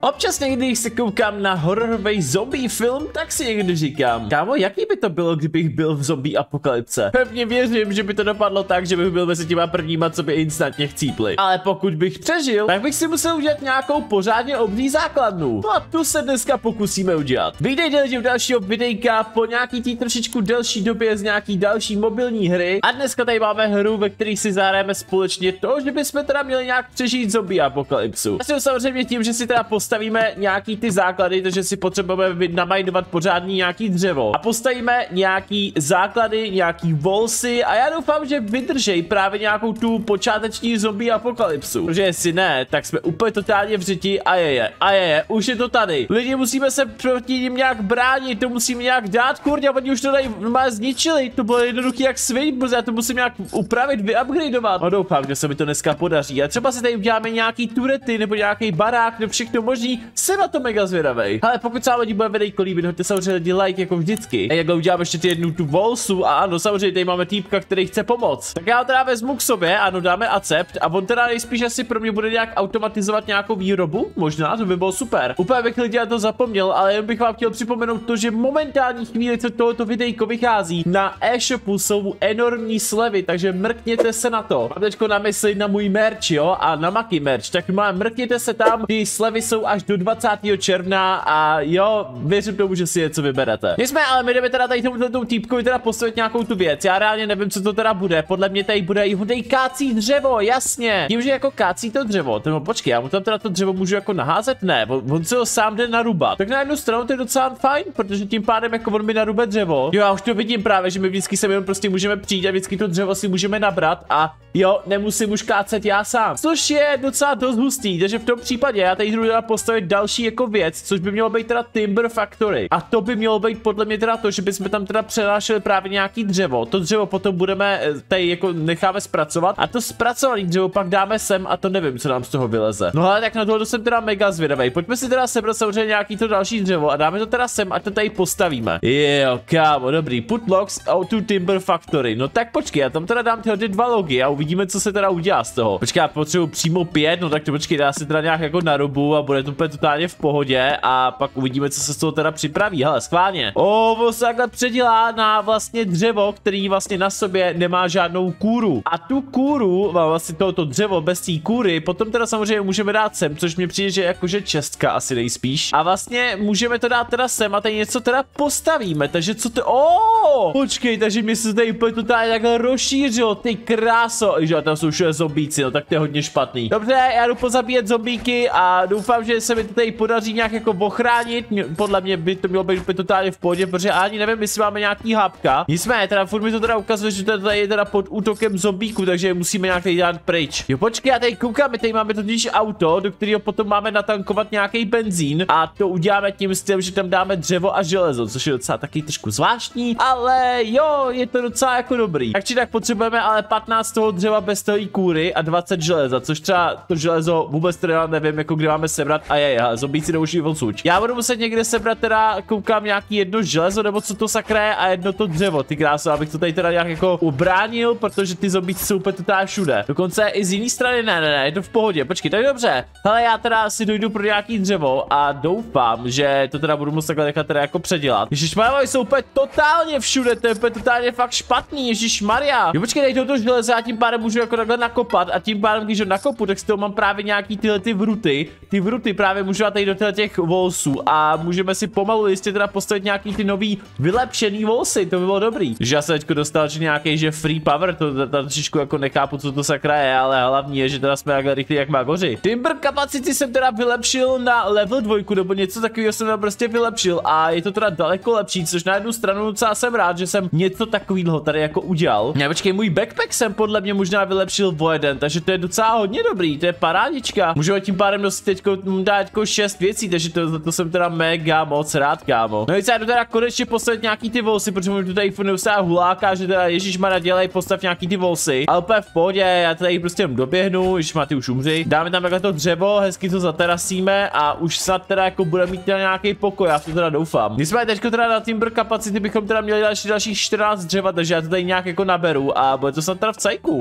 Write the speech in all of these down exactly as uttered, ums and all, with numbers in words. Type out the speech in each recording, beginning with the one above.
Občas někdy, když se koukám na hororový zombie film, tak si někdy říkám, kámo, jaký by to bylo, kdybych byl v zombie apokalypse? Pevně věřím, že by to dopadlo tak, že bych byl mezi těma prvníma, co by instantně chcípli. Ale pokud bych přežil, tak bych si musel udělat nějakou pořádně obří základnu. No a tu se dneska pokusíme udělat. Vítejte u dalšího videjka po nějaký tý trošičku delší době z nějaký další mobilní hry. A dneska tady máme hru, ve které si zahrajeme společně to, že bychom teda měli nějak přežít zombie apokalypsu. Asi samozřejmě tím, že si teda postavíme nějaký ty základy, takže si potřebujeme namajdovat pořádný nějaký dřevo. A postavíme nějaký základy, nějaký volsy a já doufám, že vydržej právě nějakou tu počáteční zombie apokalypsu. Protože jestli ne, tak jsme úplně totálně v řiti a je je, a je je, už je to tady. Lidi, musíme se proti ním nějak bránit, to musíme nějak dát, kurňa, oni už to tady má zničili, to bylo jednoduchý jak sviň, protože já to musím nějak upravit, vyupgradeovat. No doufám, že se mi to dneska podaří a třeba si tady uděláme nějaký turety nebo nějaký barák nebo všechno možný, jsem na to mega zvědavej. Ale pokud se vám bude videjko líbit, hoďte samozřejmě like jako vždycky. A jak uděláme ještě ty jednu tu volsu a ano, samozřejmě tady máme týpka, který chce pomoct. Tak já ho teda vezmu k sobě, ano, dáme accept a on teda nejspíš asi pro mě bude nějak automatizovat nějakou výrobu, možná, to by bylo super. Úplně bych lidi na to zapomněl, ale jen bych vám chtěl připomenout to, že momentální chvíli, co tohoto videjko vychází, na e-shopu jsou enormní slevy, takže mrkněte se na to. Mám teďko na mysli na můj merch, jo, a na Maki merch, tak má, mrkněte se tam, ty slevy jsou až do dvacátého června a jo, věřím tomu, že si něco vyberete. My jsme, ale my jdeme teda tady tomuto týpkovi teda postavit nějakou tu věc. Já reálně nevím, co to teda bude. Podle mě tady bude i hodej kácí dřevo, jasně. Tím, že jako kácí to dřevo. To, no, počkej, já mu tam teda to dřevo můžu jako naházet? Ne, on, on se ho sám jde narubat. Tak na jednu stranu to je docela fajn, protože tím pádem jako on mi narube dřevo. Jo, já už to vidím právě, že my vždycky sem jenom prostě můžeme přijít a vždycky to dřevo si můžeme nabrat a jo, nemusím už kácet já sám. Což je docela dost hustý, takže v tom případě já tady jdu teda postavit další jako věc, což by mělo být teda Timber Factory. A to by mělo být podle mě teda to, že bychom tam teda přenášeli právě nějaký dřevo. To dřevo potom budeme tady jako necháme zpracovat a to zpracovaný dřevo pak dáme sem a to nevím, co nám z toho vyleze. No ale tak na tohle jsem teda mega zvědavý. Pojďme si teda sebrat samozřejmě nějaký to další dřevo a dáme to teda sem a to tady postavíme. Jo, kámo, dobrý. Put logs out to Timber Factory. No tak počkej, já tam teda dám tyhle dva logy a uvidíme, co se teda udělá z toho. Počkej, já potřebuji přímo pět, no tak to počkej, dá se teda nějak jako narubu a bude to úplně totálně v pohodě a pak uvidíme, co se z toho teda připraví. Hele, schválně. O, on se takhle předělá na vlastně dřevo, který vlastně na sobě nemá žádnou kůru. A tu kůru, vlastně tohoto dřevo bez té kůry, potom teda samozřejmě můžeme dát sem, což mi přijde, že jakože čestka asi nejspíš. A vlastně můžeme to dát teda sem a tady něco teda postavíme, takže co to, o, počkej, takže mi se tady úplně totálně takhle rozšířilo, ty kráso, že tam jsou všude zombíci, no tak to je hodně špatný. Dobře, já jdu pozabíjet zombíky a doufám, že se mi to tady podaří nějak jako ochránit. Podle mě by to mělo být úplně totálně v pohodě, protože ani nevím, jestli máme nějaký hápka. Nicméně, teda furt mi to teda ukazuje, že to tady je teda pod útokem zombíku, takže musíme nějak tady dát pryč. Jo, počkej, já tady koukám, my tady máme totiž auto, do kterého potom máme natankovat nějaký benzín a to uděláme tím stylem, že tam dáme dřevo a železo, což je docela taky trošku zvláštní, ale jo, je to docela jako dobrý. Tak či tak potřebujeme ale patnáct toho dřeva bez toho kůry a dvacet železa, což třeba to železo vůbec teda nevím, jako kde máme sebrat a je, je zombíci douší odsud. Já budu muset někde sebrat teda, koukám nějaký jedno železo nebo co to sakra je a jedno to dřevo, ty kráso, abych to tady teda nějak jako ubránil, protože ty zombíci jsou úplně totálně všude. Dokonce i z jiné strany ne, ne, ne, je to v pohodě. Počkej, tak dobře. Hele, já teda si dojdu pro nějaký dřevo a doufám, že to teda budu muset takhle nechat teda jako předělat. Ježišmarja, jsou úplně totálně všude, to je úplně totálně fakt špatný, Ježišmarja. Jo, počkej, tady toto železo, já tím pádem můžu jako takhle nakopat a tím pádem, když ho nakopu, tak z toho mám právě nějaký tyhle ty vruty. Ty vruty právě můžu dát tady do těch volsů a můžeme si pomalu jistě teda postavit nějaký ty nový vylepšený volsy, to by bylo dobrý. Že já se teďko dostal, že nějaký, že free power, to trošičku jako nechápu, co to sakra je, ale hlavní je, že teda jsme takhle rychlí jak magoři. Timber kapacity jsem teda vylepšil na level dvojku, nebo něco takového jsem teda prostě vylepšil a je to teda daleko lepší, což na jednu stranu docela jsem rád, že jsem něco takového tady jako udělal. Já počkej, můj backpack jsem podle mě možná vylepšil o jeden, takže to je docela hodně dobrý, to je parádička. Můžeme tím pádem nosit teďko dát jako šest věcí, takže to, to jsem teda mega moc rád, kámo. No víc, já jdu teda konečně postavit nějaký ty volsy, protože mi tu tady furt neustále huláká, že teda ježišmarja dělej, postav nějaký ty volsy. Ale úplně v pohodě, já tady prostě jenom doběhnu, ježišmarja, ty už umři. Dáme tam takhle to dřevo, hezky to zaterasíme a už snad teda jako bude mít teda nějaký pokoj, já v to teda doufám. Nicméně teďko teda na Timber kapacity bychom teda měli další dalších čtrnáct dřeva, takže já to tady nějak jako naberu a bude to snad teda v cajku.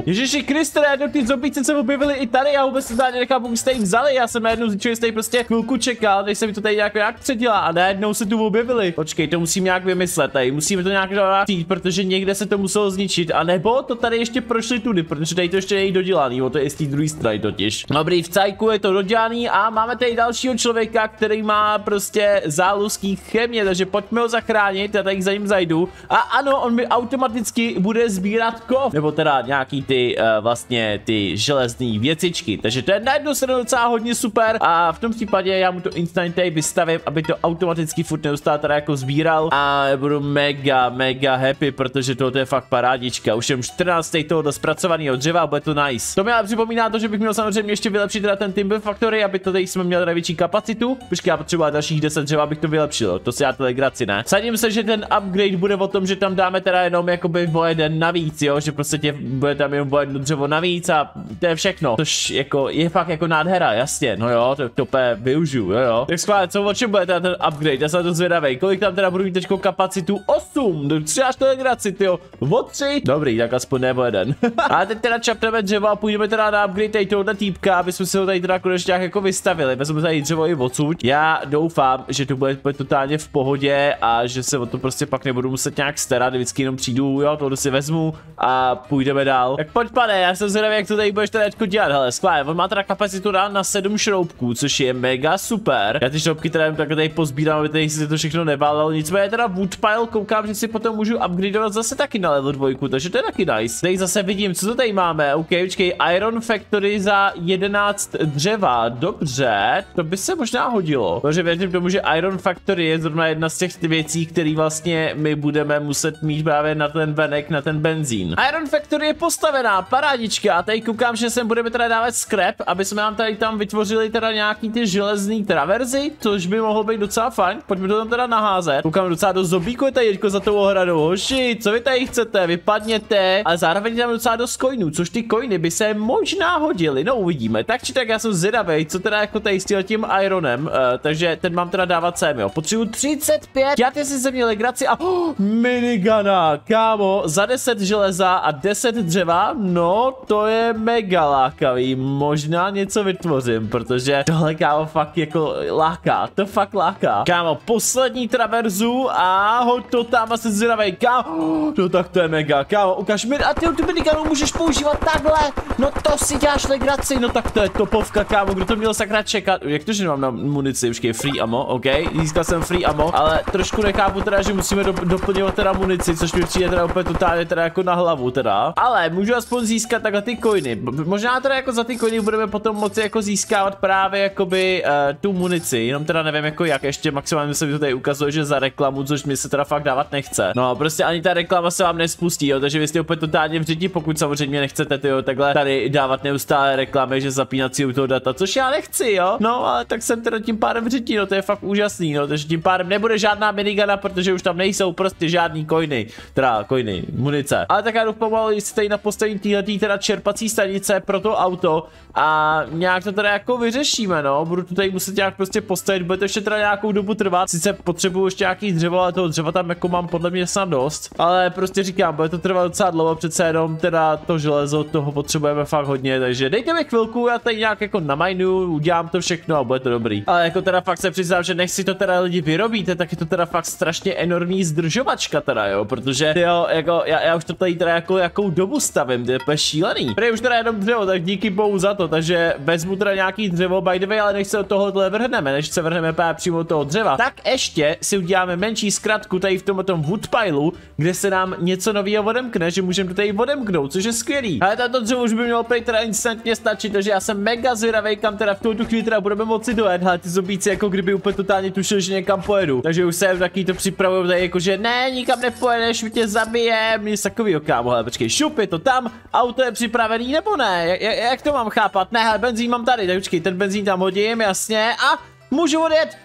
dřevu. Ježiši Kriste, najednou ty zombíci se objevili i tady, já vůbec se tady nechápu, jak jste jim vzali, já jsem najednou zjišťuji, že jste prostě chvilku čekal, než se mi to tady nějak, nějak předělá a najednou se tu objevili. Počkej, to musím nějak vymyslet, tady musíme to nějak přijít, protože někde se to muselo zničit, a nebo to tady ještě prošli tudy, protože tady to ještě není dodělaný, o to je z té druhé strany totiž. Dobrý, v cajku je to dodělaný a máme tady dalšího člověka, který má prostě záluský chemie, takže pojďme ho zachránit, já tady za ním zajdu. A ano, on mi automaticky bude sbírat kov, nebo teda nějaký ty uh, vlastně ty železné věcičky, takže to je na jednu stranu docela hodně super a v tom případě já mu to instantně vystavím, aby to automaticky furt neustále teda jako sbíral a budu mega, mega happy, protože tohle je fakt parádička. Už jsem čtrnáct tohoto zpracovaného dřeva a bude to nice. To mi ale připomíná to, že bych měl samozřejmě ještě vylepšit teda ten Timber Factory, aby to tady jsme měli teda větší kapacitu. Počkej, já potřebuji dalších deset dřeva, abych to vylepšil. To si já to legraci, ne? Sadím se, že ten upgrade bude o tom, že tam dáme teda jenom jakoby o jeden navíc, jo, že prostě tě bude tam jenom o jedno dřevo navíc a to je všechno. Tož jako je fakt jako nádhera, jasně. No jo, to, to pe využiju, jo, jo. Tak schválně, co o čem bude teda ten upgrade? Já jsem to zvědavej. Kolik tam teda budu mít teďko kapacitu? osm. Tři až to legraci, tyjo. O tři. Dobrý, tak aspoň nebo jeden. A teď teda čapneme dřevo a půjdeme teda na upgrade tady tohoto týpka, aby jsme se ho tady teda konečně jako vystavili. Vezmeme tady dřevo i odsud. Já doufám, že to bude, bude totálně v pohodě a že se o to prostě pak nebudu muset nějak starat. Vždycky jenom přijdu, jo, tohle si vezmu a půjdeme dál. Tak pojď, pane, já jsem zvědavý, jak to tady budeš teda dělat. Hele, skvěle, on má teda kapacitu dát na sedm šroubků, což je mega super. Já ty šroubky teda jen takhle tady pozbírám, aby tady si to všechno neválelo. Nicméně teda Woodpile koukám, že si potom můžu upgradeovat zase taky na level dvojku, takže to je taky nice. Tady zase vidím, co to tady máme. OK, počkej, Iron Factory za jedenáct dřeva. Dobře, to by se možná hodilo. Protože věřím tomu, že Iron Factory je zrovna jedna z těch věcí, které vlastně my budeme muset mít právě na ten venek, na ten benzín. Iron Factory je postavená, parádička. A tady koukám, že sem budeme teda dávat scrap, aby jsme nám tady tam vytvořili teda nějaký ty železný traverzy, což by mohlo být docela fajn. Pojďme to tam teda naházet. Koukám docela do zombíku je tady teďko za tou ohradou. Hoši, co vy tady chcete? Vypadněte. Ale zároveň tam docela dost coinů, což ty coiny by se možná hodily. No uvidíme. Tak či tak já jsem zvědavej, co teda jako tady s tím ironem. Uh, takže ten mám teda dávat sem, jo. Potřebuji třicet pět. Já ty si ze mě legraci a oh, minigana, kámo, za deset železa a deset dřeva. No, to je mega lákavý. Možná něco vytvořím, protože tohle, kámo, fakt jako láká. To fakt láká. Kámo, poslední traverzu a hoď to tam a se zvědavej, kámo. No tak to je mega, kámo, ukaž mi. A ty tu miniganu můžeš používat takhle. No to si děláš legraci. No tak to je topovka, kámo, kdo to měl sakra čekat. Jak to, že mám na munici, už je free ammo, ok, získal jsem free ammo, ale trošku nechápu teda, že musíme do, doplňovat teda munici, což mi přijde teda úplně totálně teda jako na hlavu teda. Ale můžu aspoň získat takhle ty coiny. Možná teda jako za ty coiny budeme potom moci jako získávat právě jakoby uh, tu munici, jenom teda nevím jako jak, ještě maximálně se mi to tady ukazuje, že za reklamu, což mi se teda fakt dávat nechce. No prostě ani ta reklama se vám nespustí, jo, takže vy jste úplně totálně v řiti, pokud samozřejmě nechcete tyjo, takhle tady dávat neustále reklamy, že zapínací u toho data, což já nechci, jo. No ale tak jsem teda tím pádem v řiti, no to je fakt úžasný, no, takže tím pádem nebude žádná minigana, protože už tam nejsou prostě žádný coiny, teda coiny, munice. Ale tak já jdu pomalu, jestli tady na postavení týhletý teda čerpací stanice pro to auto a nějak to teda jako vyřešíme, no, budu tu tady muset nějak prostě postavit, bude to ještě teda nějakou dobu trvat, sice potřebuju ještě nějaký dřevo, ale toho dřeva tam jako mám podle mě snad dost, ale prostě říkám, bude to trvat docela dlouho, přece jenom teda to železo, toho potřebujeme fakt hodně, takže dejte mi chvilku, já tady nějak jako namajnu, udělám to všechno a bude to dobrý. Ale jako teda fakt se přiznám, že nech si to teda lidi vyrobíte, tak je to teda fakt strašně enormní zdržovačka teda, jo, protože jo, jako já, já už to tady teda jako jakou dobu stavím, to je úplně šílený. Tady už teda jenom dřevo, tak díky bohu za to, takže vezmu teda nějaký dřevo, by the way, ale než se od tohohle vrhneme, než se vrhneme přímo od toho dřeva, tak ještě si uděláme menší zkratku tady v tomto woodpileu, kde se nám něco nového odemkne, že můžeme to tady odemknout, což je skvělý. Ale tato dřevo už by mělo prej teda instantně stačit, takže já jsem mega zvědavej, kam teda v tuto chvíli teda budeme moci dojet. Ale ty zombíci jako kdyby úplně totálně tušili, že někam pojedu. Takže už jsem taky to připravuju tady jako, že ne, nikam nepojedeš, my tě zabijem, nic takovýho, kámo. Hele, počkej, šup, je to tam, auto je připravený nebo ne? Jak, jak to mám chápat? Ne, hele, benzín mám tady, tak počkej, ten benzín tam hodím, jasně, a můžu odjet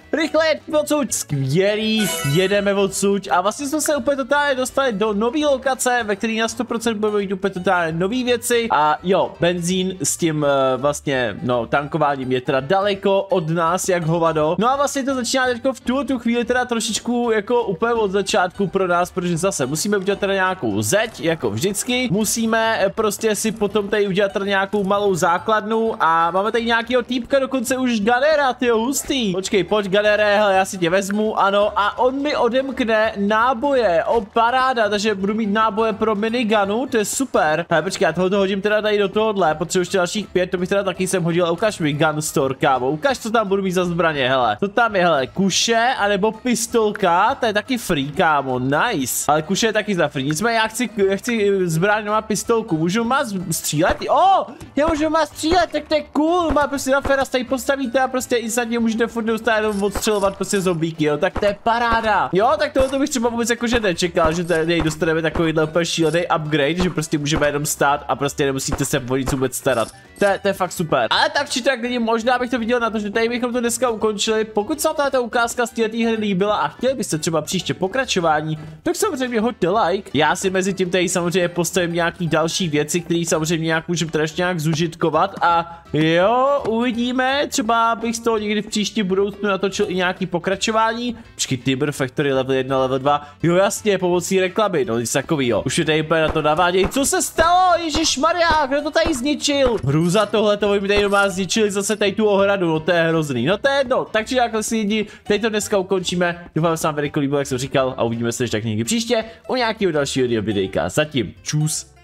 rychle, odsud, skvělý, jedeme odsud a vlastně jsme se úplně totálně dostali do nové lokace, ve které na sto procent budeme mít úplně totálně nové věci a jo, benzín s tím uh, vlastně, no, tankováním je teda daleko od nás, jak hovado. No a vlastně to začíná teďko v tu, tu chvíli teda trošičku jako úplně od začátku pro nás, protože zase musíme udělat teda nějakou zeď, jako vždycky. Musíme prostě si potom tady udělat teda nějakou malou základnu a máme tady nějakýho týpka, dokonce už Ganera, tyjo, hustý. Počkej, pojď Ganere, hele, já si tě vezmu, ano, a on mi odemkne náboje, o paráda, takže budu mít náboje pro minigunu, to je super. Hele, počkej, já tohoto hodím teda tady do tohohle, potřebuji ještě dalších pět, to bych teda taky sem hodil, a ukáž mi gun store, kámo, ukáž, co tam budu mít za zbraně, hele. To tam je, hele, kuše, anebo pistolka, to je taky free, kámo, nice. Ale kuše je taky za free, nicméně já chci, já chci zbraň, má pistolku, můžu má střílet? O, já můžu má střílet, tak to je cool, má prostě na feras, tady postavíte a prostě instantně můžete furt neustále jenom odstřelovat prostě zombíky, jo, tak to je paráda. Jo, tak tohoto bych třeba vůbec jakože nečekal, že tady dostaneme takovýhle úplně šílený upgrade, že prostě můžeme jenom stát a prostě nemusíte se o nic vůbec starat. To je, to je fakt super. Ale tak či tak lidi, možná bych to viděl na to, že tady bychom to dneska ukončili. Pokud se vám tato ukázka z této hry líbila a chtěli byste třeba příště pokračování, tak samozřejmě hoďte like. Já si mezi tím tady samozřejmě postavím nějaký další věci, které samozřejmě nějak můžeme teda ještě nějak zužitkovat a jo, uvidíme, třeba bych z toho někdy v příští budoucnu natočil i nějaký pokračování. Počkej, Timber Factory level jedna, level dva, jo jasně, pomocí reklamy, no nic takovýho. Už je tady úplně na to navádějí, co se stalo, ježišmarja, kdo to tady zničil? Hrůza tohle, to mi tady doma zničili zase tady tu ohradu, no to je hrozný, no to je jedno, takže jakhle si lidi, teď to dneska ukončíme, doufám, že se vám video líbilo, jak jsem říkal a uvidíme se ještě tak někdy příště u nějakého dalšího videjka, zatím, čus.